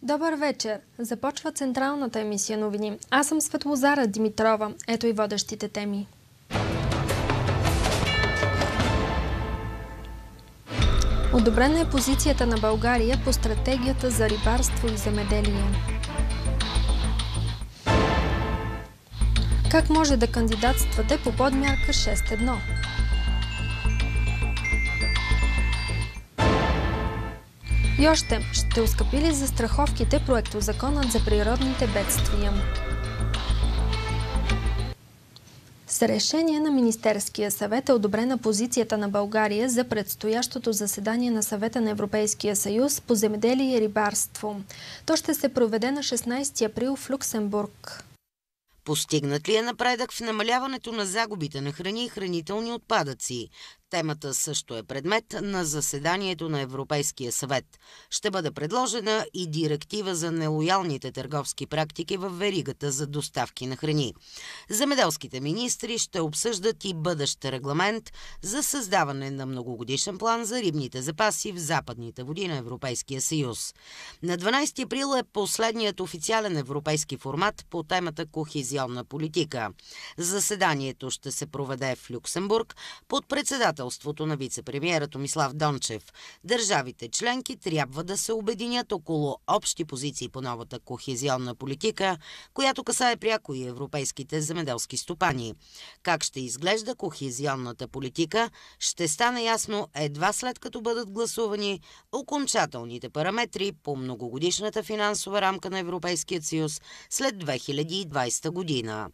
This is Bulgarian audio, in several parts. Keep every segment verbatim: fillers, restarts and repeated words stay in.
Добър вечер! Започва централната емисия новини. Аз съм Светлозара Димитрова. Ето и водещите теми. Одобрена е позицията на България по стратегията за рибарство и земеделие. Как може да кандидатствате по подмярка шест едно? И още, ще оскъпи ли застраховките проектозаконът за природните бедствия? С решение на Министерския съвет е одобрена позицията на България за предстоящото заседание на Съвета на Европейския съюз по земеделие и рибарство. То ще се проведе на шестнайсети април в Люксембург. Постигнат ли е напредък в намаляването на загубите на храни и хранителни отпадъци? Темата също е предмет на заседанието на Европейския съвет. Ще бъде предложена и директива за нелоялните търговски практики в веригата за доставки на храни. Земеделските министри ще обсъждат и бъдещ регламент за създаване на многогодишен план за рибните запаси в западните води на Европейския съюз. На дванайсети април е последният официален европейски формат по темата кохезионна политика. Заседанието ще се проведе в Люксембург под председател на вице-премиера Томислав Дончев. Държавите членки трябва да се обединят около общи позиции по новата кохезионна политика, която касае пряко и европейските земеделски стопани. Как ще изглежда кохезионната политика, ще стане ясно едва след като бъдат гласувани окончателните параметри по многогодишната финансова рамка на Европейския съюз след две хиляди и двайсета година.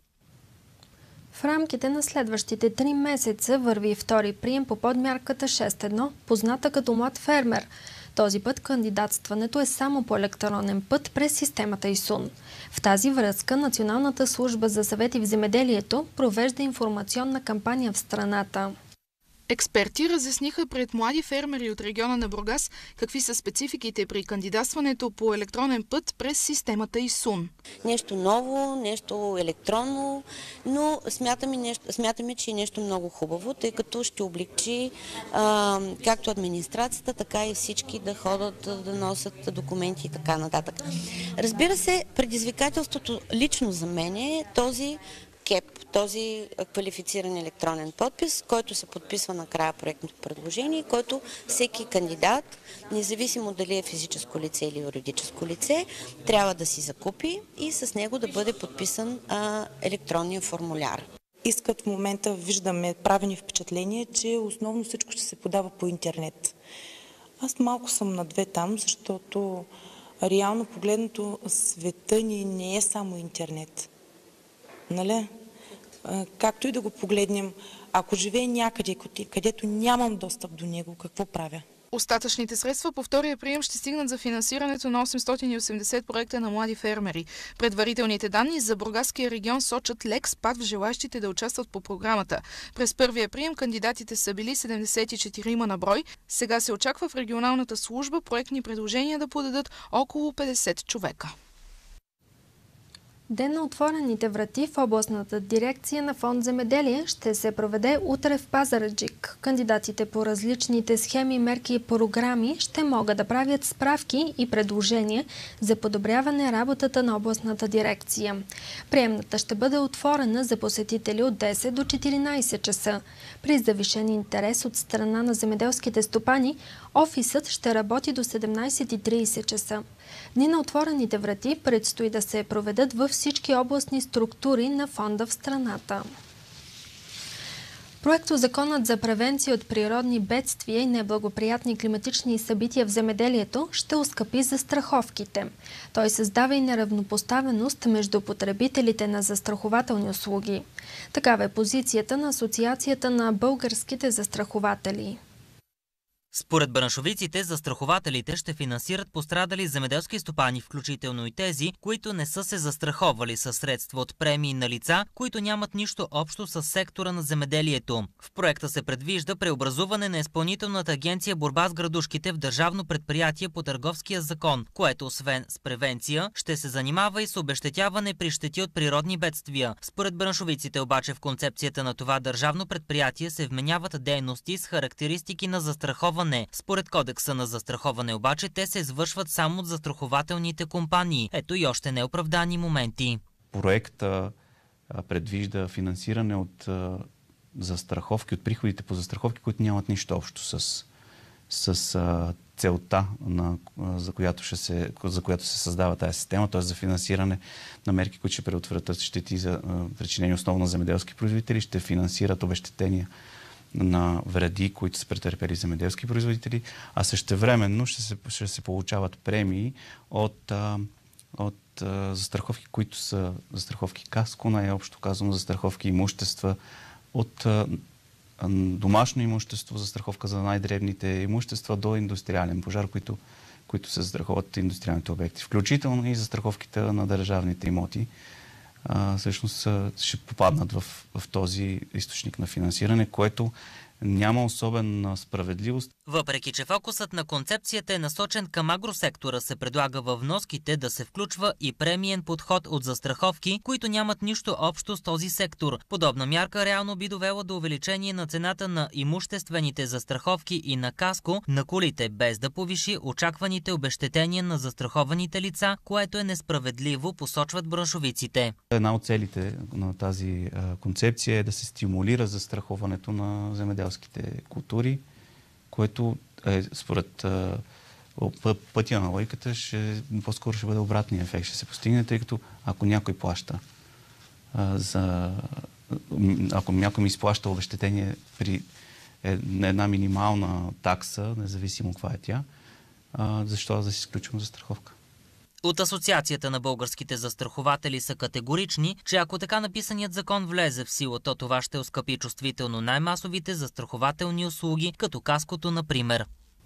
В рамките на следващите три месеца върви втори прием по подмярката шест едно, позната като млад фермер. Този път кандидатстването е само по електронен път през системата ИСУН. В тази връзка Националната служба за съвети в земеделието провежда информационна кампания в страната. Експерти разясниха пред млади фермери от региона на Бургас какви са спецификите при кандидатстването по електронен път през системата ИСУН. Нещо ново, нещо електронно, но смятаме, нещо, смятаме че е нещо много хубаво, тъй като ще облегчи а, както администрацията, така и всички да ходят, да носят документи и така нататък. Разбира се, предизвикателството лично за мен е този КЕП, този квалифициран електронен подпис, който се подписва на края проектното предложение, който всеки кандидат, независимо дали е физическо лице или юридическо лице, трябва да си закупи и с него да бъде подписан а, електронния формуляр. Искат в момента, виждаме, правени впечатление, че основно всичко ще се подава по интернет. Аз малко съм на две там, защото реално погледнато света ни не е само интернет. Нали? Както и да го погледнем, ако живее някъде, където нямам достъп до него, какво правя? Остатъчните средства по втория прием ще стигнат за финансирането на осемстотин и осемдесет проекта на млади фермери. Предварителните данни за Бургаския регион сочат лек спад в желащите да участват по програмата. През първия прием кандидатите са били седемдесет и четири на брой. Сега се очаква в регионалната служба проектни предложения да подадат около петдесет човека. Ден на отворените врати в областната дирекция на Фонд земеделие ще се проведе утре в Пазарджик. Кандидатите по различните схеми, мерки и програми ще могат да правят справки и предложения за подобряване работата на областната дирекция. Приемната ще бъде отворена за посетители от десет до четиринайсет часа. При завишен интерес от страна на земеделските стопани, офисът ще работи до седемнайсет и трийсет часа. Дни на отворените врати предстои да се проведат във всички областни структури на фонда в страната. Проектозаконът за превенция от природни бедствия и неблагоприятни климатични събития в земеделието ще оскъпи застраховките. Той създава и неравнопоставеност между потребителите на застрахователни услуги. Такава е позицията на Асоциацията на българските застрахователи. Според браншовиците, застрахователите ще финансират пострадали земеделски стопани, включително и тези, които не са се застраховали със средства от премии на лица, които нямат нищо общо с сектора на земеделието. В проекта се предвижда преобразуване на Изпълнителната агенция борба с градушките в държавно предприятие по Търговския закон, което освен с превенция, ще се занимава и с обезщетяване при щети от природни бедствия. Според браншовиците обаче в концепцията на това държавно предприятие се вменяват дейности с характеристики на застраховане застраховане. Според кодекса на застраховане обаче те се извършват само от застрахователните компании. Ето и още неоправдани моменти. Проекта предвижда финансиране от застраховки, от приходите по застраховки, които нямат нищо общо с, с а, целта, на, за, която ще се, за която се създава тази система, т.е. за финансиране на мерки, които ще предотвратят щети за причинени основно на земеделски производители, ще финансират обезщетения на вреди, които са претърпели земеделски производители, а същевременно ще се, ще се получават премии от, а, от а, застраховки, които са застраховки каско, най-общо казано застраховки имущества, от а, домашно имущество, застраховка за най-дребните имущества до индустриален пожар, които, които се застраховат индустриалните обекти. Включително и застраховките на държавните имоти а, всъщност ще попаднат в, в този източник на финансиране, което няма особена справедливост. Въпреки че фокусът на концепцията е насочен към агросектора, се предлага във вноските да се включва и премиен подход от застраховки, които нямат нищо общо с този сектор. Подобна мярка реално би довела до увеличение на цената на имуществените застраховки и на каско на колите, без да повиши очакваните обезщетения на застрахованите лица, което е несправедливо, посочват браншовиците. Една от целите на тази а, концепция е да се стимулира застраховането на земеделските култури, което е, според а, пътя на логиката, ще, по-скоро ще бъде обратния ефект. Ще се постигне, тъй като ако някой плаща а, за... Ако някой ми изплаща обезщетение при една минимална такса, независимо каква е тя, а, защо да си изключим застраховка? От Асоциацията на българските застрахователи са категорични, че ако така написаният закон влезе в сила, то това ще оскъпи чувствително най-масовите застрахователни услуги, като каското, например.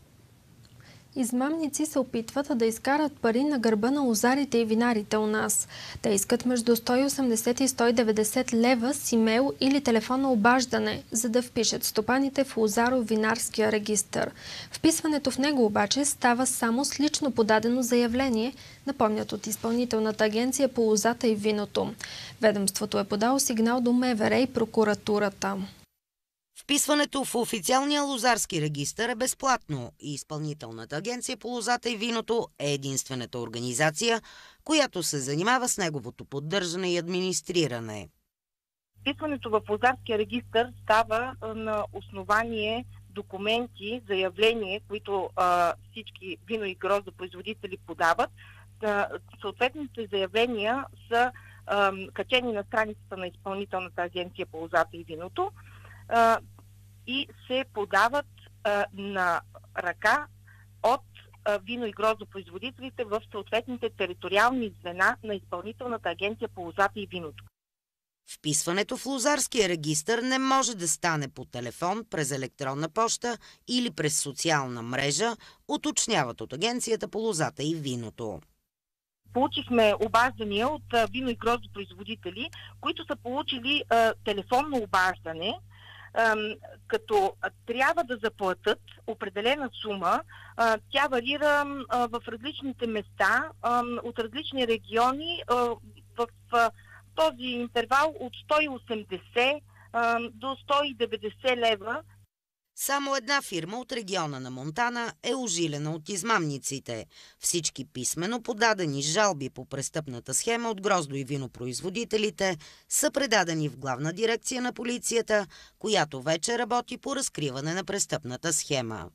Измамници се опитват да изкарат пари на гърба на лозарите и винарите у нас. Те искат между сто и осемдесет и сто и деветдесет лева с имейл или телефонно обаждане, за да впишат стопаните в лозаро-винарския регистър. Вписването в него обаче става само с лично подадено заявление, напомнят от Изпълнителната агенция по лозата и виното. Ведомството е подало сигнал до МВР и прокуратурата. Вписването в официалния лозарски регистър е безплатно и Изпълнителната агенция по лозата и виното е единствената организация, която се занимава с неговото поддържане и администриране. Вписването в лозарския регистър става на основание документи, заявление, които а, всички вино- и гроздопроизводители подават. А, съответните заявления са а, качени на страницата на Изпълнителната агенция по лозата и виното а, и се подават а, на ръка от а, вино- и гроздопроизводителите в съответните териториални звена на Изпълнителната агенция по лозата и виното. Вписването в лозарския регистър не може да стане по телефон, през електронна поща или през социална мрежа, уточняват от Агенцията по лозата и виното. Получихме обаждания от а, вино- и гроздопроизводители, които са получили а, телефонно обаждане, а, като а, трябва да заплатят определена сума. А, тя варира а, в различните места, а, от различни региони, а, в а, този интервал от сто и осемдесет а, до сто и деветдесет лева. Само една фирма от региона на Монтана е ожилена от измамниците. Всички писмено подадени жалби по престъпната схема от гроздо- и винопроизводителите са предадени в Главна дирекция на полицията, която вече работи по разкриване на престъпната схема.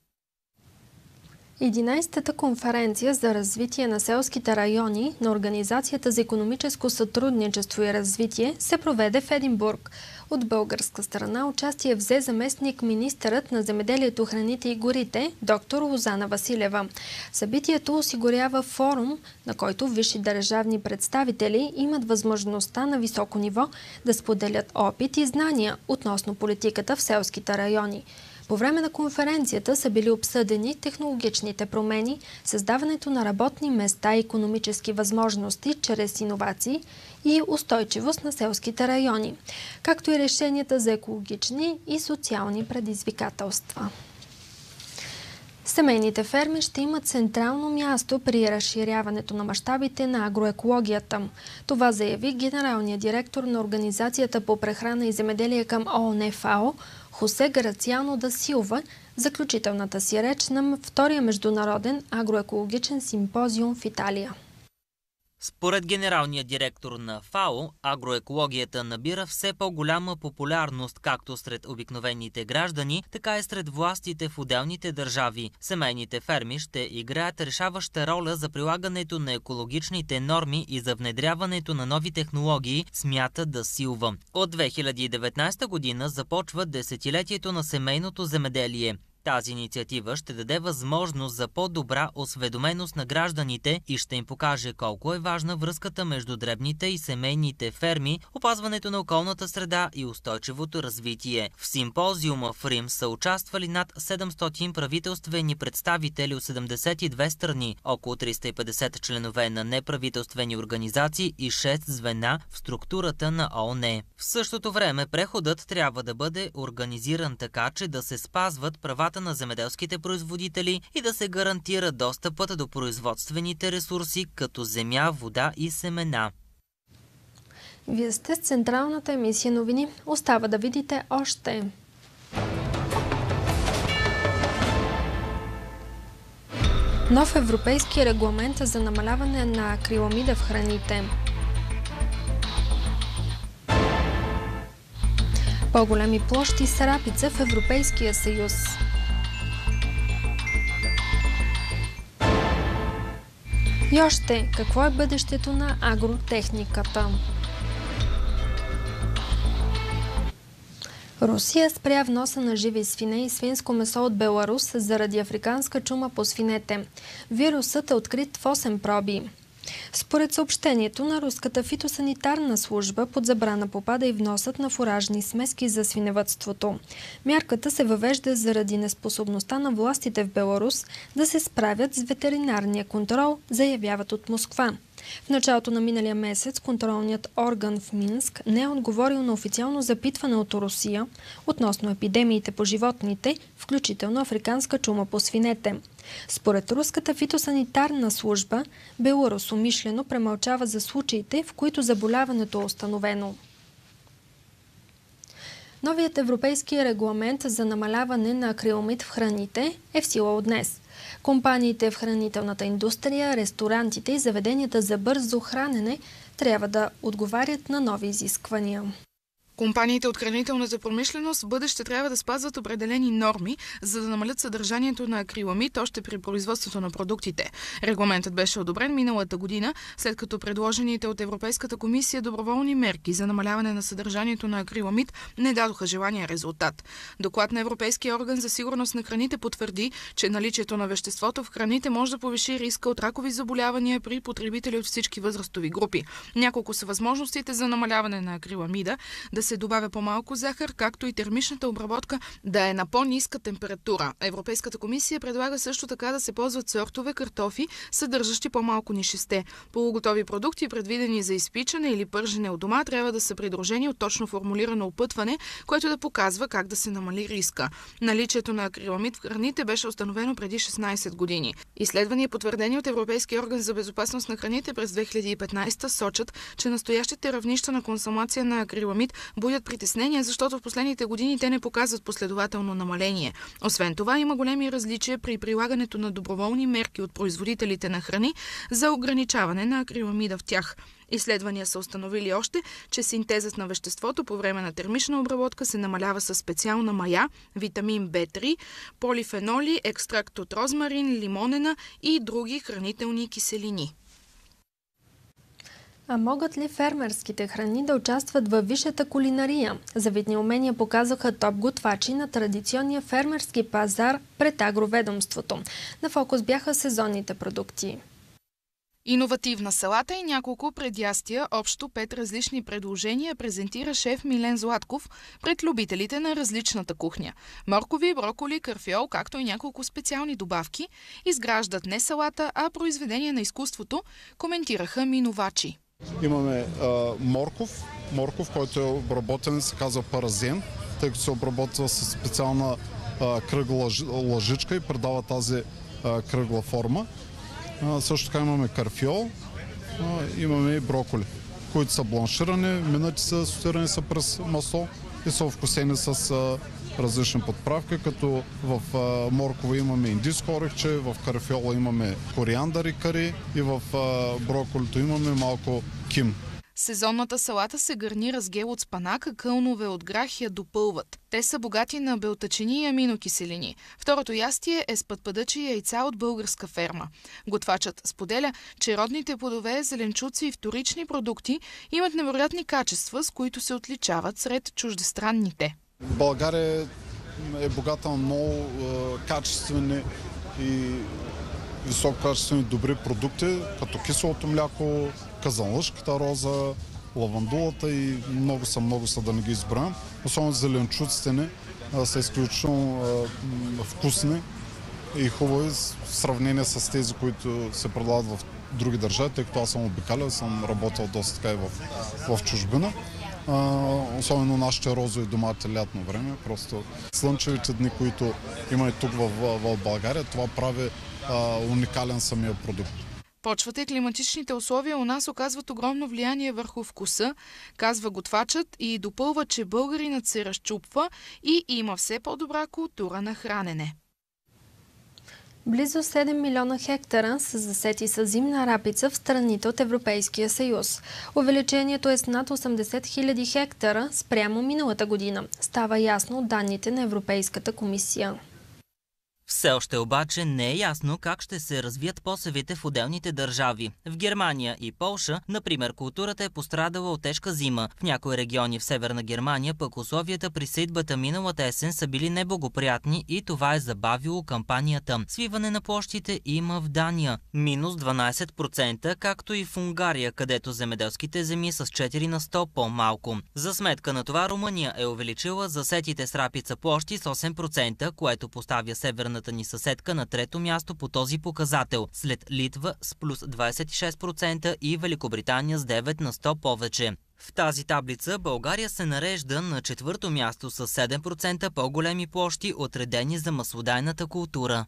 единайсетата конференция за развитие на селските райони на Организацията за икономическо сътрудничество и развитие се проведе в Единбург. От българска страна участие взе заместник министърът на земеделието, храните и горите, доктор Лозана Василева. Събитието осигурява форум, на който висши държавни представители имат възможността на високо ниво да споделят опит и знания относно политиката в селските райони. По време на конференцията са били обсъдени технологичните промени, създаването на работни места и икономически възможности чрез иновации и устойчивост на селските райони, както и решенията за екологични и социални предизвикателства. Семейните ферми ще имат централно място при разширяването на мащабите на агроекологията. Това заяви генералният директор на Организацията по прехрана и земеделие към ООН ФАО Хосе Грациано да Силва заключителната си реч на втория международен агроекологичен симпозиум в Италия. Според генералния директор на ФАО, агроекологията набира все по-голяма популярност както сред обикновените граждани, така и сред властите в отделните държави. Семейните ферми ще играят решаваща роля за прилагането на екологичните норми и за внедряването на нови технологии, смята Да Силва. От две хиляди и деветнадесета година започва десетилетието на семейното земеделие. Тази инициатива ще даде възможност за по-добра осведоменост на гражданите и ще им покаже колко е важна връзката между дребните и семейните ферми, опазването на околната среда и устойчивото развитие. В симпозиума в Рим са участвали над седемстотин правителствени представители от седемдесет и две страни, около триста и петдесет членове на неправителствени организации и шест звена в структурата на О О Н. В същото време преходът трябва да бъде организиран така, че да се спазват правата на земеделските производители и да се гарантира достъпът до производствените ресурси, като земя, вода и семена. Вие сте с централната емисия новини. Остава да видите още. Нов европейски регламент за намаляване на акриламида в храните. По-големи площи с рапица в Европейския съюз. И още, какво е бъдещето на агротехниката? Русия спря вноса на живи свине и свинско месо от Беларус заради африканска чума по свинете. Вирусът е открит в осем проби. Според съобщението на руската фитосанитарна служба, под забрана попада и вносът на фуражни смески за свиневъдството. Мярката се въвежда заради неспособността на властите в Беларус да се справят с ветеринарния контрол, заявяват от Москва. В началото на миналия месец контролният орган в Минск не е отговорил на официално запитване от Русия относно епидемиите по животните, включително африканска чума по свинете. Според руската фитосанитарна служба, Беларус умишлено премълчава за случаите, в които заболяването е установено. Новият европейски регламент за намаляване на акриламид в храните е в сила от днес. Компаниите в хранителната индустрия, ресторантите и заведенията за бързо хранене трябва да отговарят на нови изисквания. Компаниите от хранителната промишленост в бъдеще трябва да спазват определени норми, за да намалят съдържанието на акриламид още при производството на продуктите. Регламентът беше одобрен миналата година, след като предложените от Европейската комисия доброволни мерки за намаляване на съдържанието на акриламид не дадоха желания резултат. Доклад на Европейския орган за сигурност на храните потвърди, че наличието на веществото в храните може да повиши риска от ракови заболявания при потребители от всички възрастови групи. Няколко са възможностите за намаляване на акриламида: да се добавя по-малко захар, както и термичната обработка да е на по-ниска температура. Европейската комисия предлага също така да се ползват сортове картофи, съдържащи по-малко нишесте. Полуготови продукти, предвидени за изпичане или пържене от дома, трябва да са придружени от точно формулирано опътване, което да показва как да се намали риска. Наличието на акриламид в храните беше установено преди шестнадесет години. Изследвания, потвърдени от Европейския орган за безопасност на храните през две хиляди и петнадесета, сочат, че настоящите равнища на консумация на акриламид будят притеснения, защото в последните години те не показват последователно намаление. Освен това, има големи различия при прилагането на доброволни мерки от производителите на храни за ограничаване на акриламида в тях. Изследвания са установили още, че синтезът на веществото по време на термична обработка се намалява със специална мая, витамин Б три, полифеноли, екстракт от розмарин, лимонена и други хранителни киселини. А могат ли фермерските храни да участват във висшата кулинария? Завидни умения показаха топ готвачи на традиционния фермерски пазар пред агроведомството. На фокус бяха сезонните продукти. Иновативна салата и няколко предястия, общо пет различни предложения презентира шеф Милен Златков пред любителите на различната кухня. Моркови, броколи, карфиол, както и няколко специални добавки изграждат не салата, а произведение на изкуството, коментираха минувачи. Имаме а, морков, морков, който е обработен, се казва паразен, тъй като се обработва с специална а, кръгла лъжичка и придава тази а, кръгла форма. А, също така имаме карфиол, а, имаме и броколи, които са бланширани, минати са, сотирани са през масло и са овкусени с а, различни подправки, като в моркова имаме индийско орехче, в карфиола имаме кориандър и кари и в броколито имаме малко ким. Сезонната салата се гарнира с гел от спанака, кълнове от грах я допълват. Те са богати на белтачини и аминокиселини. Второто ястие е с пътпадъчи и яйца от българска ферма. Готвачът споделя, че родните плодове, зеленчуци и вторични продукти имат невероятни качества, с които се отличават сред чуждестранните. България е богата на много е, качествени и висококачествени добри продукти, като киселото мляко, казанлъшката роза, лавандулата и много са, много са да не ги изброям. Особено зеленчуците ни са изключително а, вкусни и хубави в сравнение с тези, които се предлагат в други държави, тъй като аз съм обикалял, съм работил доста така и в, в чужбина. А, особено нашите розови домати лятно време. Просто слънчевите дни, които има и тук в, в, в България, това прави а, уникален самия продукт. Почвата и климатичните условия у нас оказват огромно влияние върху вкуса, казва готвачът и допълва, че българинът се разчупва и има все по-добра култура на хранене. Близо седем милиона хектара са засети с зимна рапица в страните от Европейския съюз. Увеличението е с над осемдесет хиляди хектара спрямо миналата година. Става ясно от данните на Европейската комисия. Все още обаче не е ясно как ще се развият посевите в отделните държави. В Германия и Полша, например, културата е пострадала от тежка зима. В някои региони в Северна Германия пък условията при сеитбата миналата есен са били неблагоприятни и това е забавило кампанията. Свиване на площите има в Дания – минус дванадесет процента, както и в Унгария, където земеделските земи са с четири на сто по-малко. За сметка на това Румъния е увеличила засетите с рапица площи с осем процента, което поставя Северна ни съседка на трето място по този показател, след Литва с плюс двадесет и шест процента и Великобритания с девет на сто повече. В тази таблица България се нарежда на четвърто място с седем процента по-големи площи, отредени за маслодайната култура.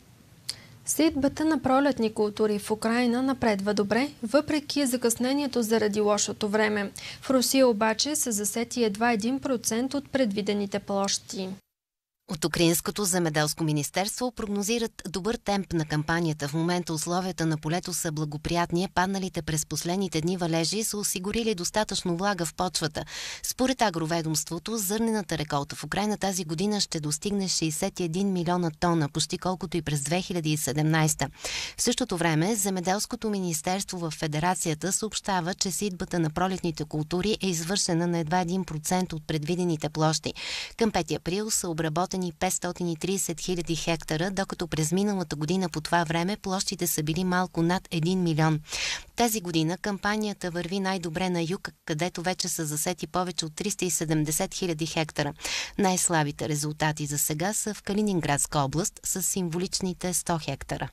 Сеитбата на пролетни култури в Украйна напредва добре, въпреки закъснението заради лошото време. В Русия обаче са засети едва един процент от предвидените площи. От Украинското земеделско министерство прогнозират добър темп на кампанията. В момента условията на полето са благоприятни, падналите през последните дни валежи са осигурили достатъчно влага в почвата. Според агроведомството, зърнената реколта в Украйна тази година ще достигне шейсет и един милиона тона, почти колкото и през две хиляди и седемнадесета. В същото време, земеделското министерство в Федерацията съобщава, че сеитбата на пролетните култури е извършена на едва един процент от предвидените площи. Към пети април са обработени петстотин и тридесет хиляди хектара, докато през миналата година по това време площите са били малко над един милион. Тази година кампанията върви най-добре на юг, където вече са засети повече от триста и седемдесет хиляди хектара. Най-слабите резултати за сега са в Калининградска област с символичните сто хектара.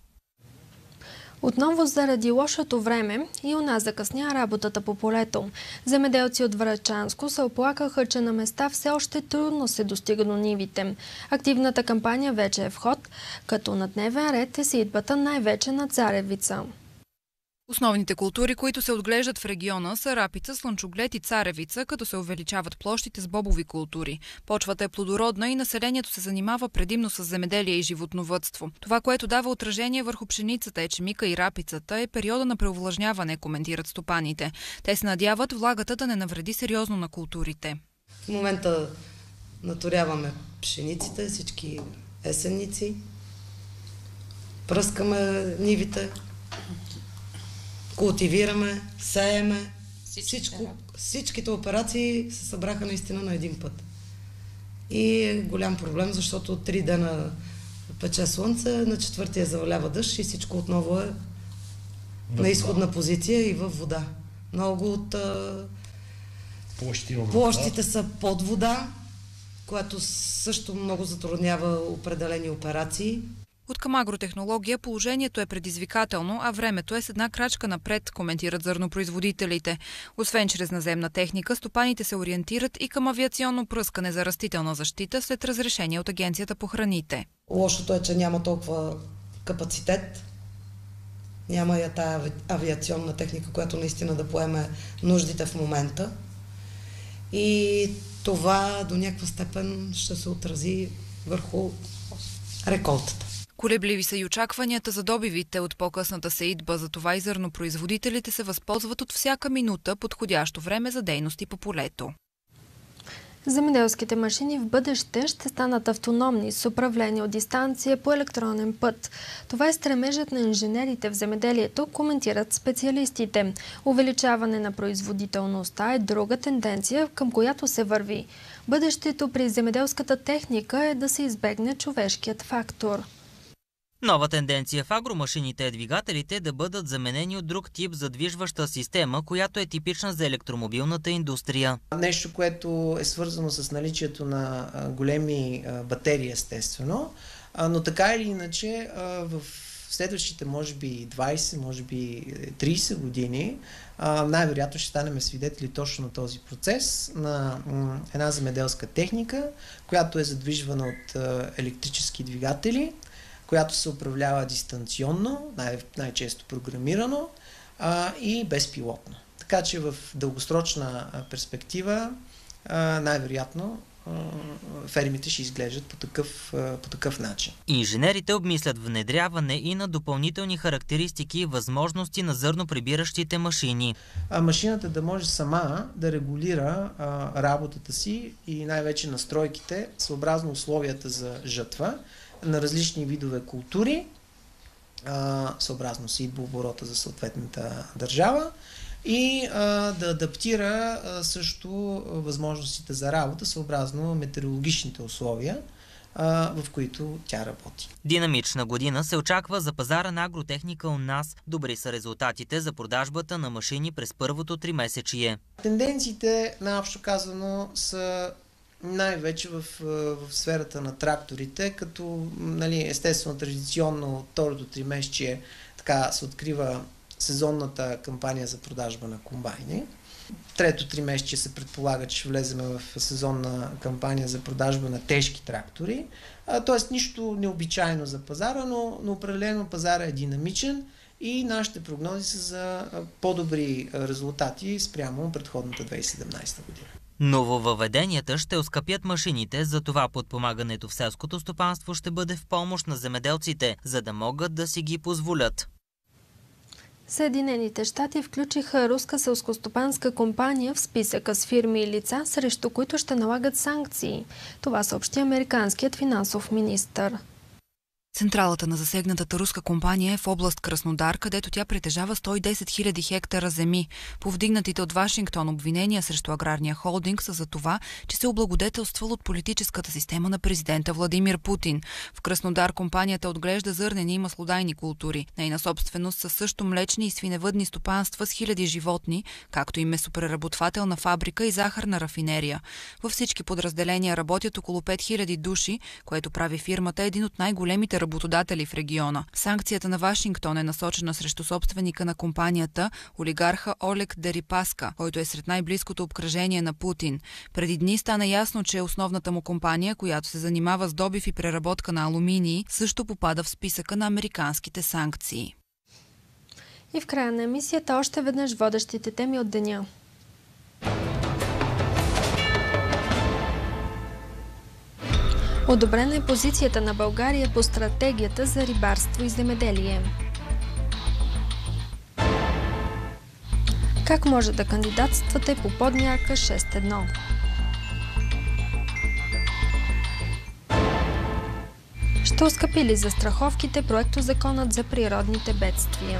Отново заради лошото време и у нас закъсня работата по полето. Земеделци от Врачанско се оплакаха, че на места все още трудно се достига до нивите. Активната кампания вече е в ход, като на дневен ред е сеитбата най-вече на царевица. Основните култури, които се отглеждат в региона, са рапица, слънчоглед и царевица, като се увеличават площите с бобови култури. Почвата е плодородна и населението се занимава предимно с земеделие и животновъдство. Това, което дава отражение върху пшеницата, ечемика и рапицата, е периода на преовлажняване, коментират стопаните. Те се надяват влагата да не навреди сериозно на културите. В момента наторяваме пшениците, всички есенници, пръскаме нивите, култивираме, сееме. Всичко, всичките операции се събраха наистина на един път. И е голям проблем, защото три дена пече слънце, на четвъртия завалява дъжд и всичко отново е на изходна позиция и във вода. Много от площите са под вода, което също много затруднява определени операции. От към агротехнология положението е предизвикателно, а времето е с една крачка напред, коментират зърнопроизводителите. Освен чрез наземна техника, стопаните се ориентират и към авиационно пръскане за растителна защита след разрешение от Агенцията по храните. Лошото е, че няма толкова капацитет, няма и тая авиационна техника, която наистина да поеме нуждите в момента. И това до някаква степен ще се отрази върху реколтата. Колебливи са и очакванията за добивите от по-късната сеитба, затова и зърнопроизводителите се възползват от всяка минута подходящо време за дейности по полето. Земеделските машини в бъдеще ще станат автономни с управление от дистанция по електронен път. Това е стремежът на инженерите в земеделието, коментират специалистите. Увеличаване на производителността е друга тенденция, към която се върви. Бъдещето при земеделската техника е да се избегне човешкият фактор. Нова тенденция в агромашините е двигателите да бъдат заменени от друг тип задвижваща система, която е типична за електромобилната индустрия. Нещо, което е свързано с наличието на големи батерии, естествено, но така или иначе в следващите, може би двайсет, може би трийсет години, най-вероятно ще станем свидетели точно на този процес на една земеделска техника, която е задвижвана от електрически двигатели, която се управлява дистанционно, най- най-често програмирано а, и безпилотно. Така че в дългосрочна перспектива а, най-вероятно а, фермите ще изглеждат по такъв, а, по такъв начин. Инженерите обмислят внедряване и на допълнителни характеристики и възможности на зърноприбиращите машини. А машината да може сама да регулира а, работата си и най-вече настройките съобразно условията за жатва на различни видове култури, съобразно сеитбооборота за съответната държава, и а, да адаптира а, също възможностите за работа съобразно метеорологичните условия, а, в които тя работи. Динамична година се очаква за пазара на агротехника у нас. Добри са резултатите за продажбата на машини през първото тримесечие. Тенденциите, наобщо казано, са най-вече в, в сферата на тракторите, като, нали, естествено традиционно второто тримесечие така се открива сезонната кампания за продажба на комбайни. Трето тримесечие се предполага, че ще влезем в сезонна кампания за продажба на тежки трактори. Тоест нищо необичайно за пазара, но, но определено пазара е динамичен и нашите прогнози са за по-добри резултати спрямо предходната две хиляди и седемнадесета година. Нововъведенията ще оскъпят машините, затова подпомагането в селското стопанство ще бъде в помощ на земеделците, за да могат да си ги позволят. Съединените щати включиха руска селскостопанска компания в списъка с фирми и лица, срещу които ще налагат санкции. Това съобщи американският финансов министър. Централата на засегнатата руска компания е в област Краснодар, където тя притежава сто и десет хиляди хектара земи. Повдигнатите от Вашингтон обвинения срещу аграрния холдинг са за това, че се облагодетелствал от политическата система на президента Владимир Путин. В Краснодар компанията отглежда зърнени и маслодайни култури. Нейна собственост са също млечни и свиневъдни стопанства с хиляди животни, както и месопреработвателна фабрика и захарна рафинерия. Във всички подразделения работят около пет хиляди души, което прави фирмата един от най-големите работодатели в региона. Санкцията на Вашингтон е насочена срещу собственика на компанията, олигарха Олег Дерипаска, който е сред най-близкото обкръжение на Путин. Преди дни стана ясно, че основната му компания, която се занимава с добив и преработка на алуминии, също попада в списъка на американските санкции. И в края на емисията още веднъж водещите теми от деня. Одобрена е позицията на България по стратегията за рибарство и земеделие. Как може да кандидатствате по подмярка шест едно? Ще оскъпи ли застраховките проектозаконът за природните бедствия?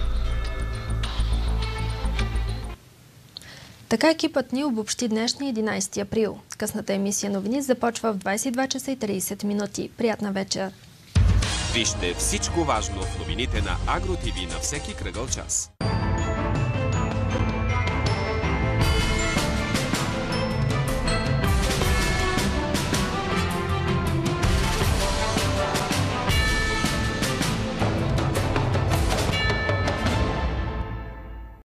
Така екипът ни обобщи днешния единадесети април. Късната емисия новини започва в двадесет и два часа и тридесет минути. Приятна вечер! Вижте всичко важно в новините на Агро ТВ на всеки кръгъл час.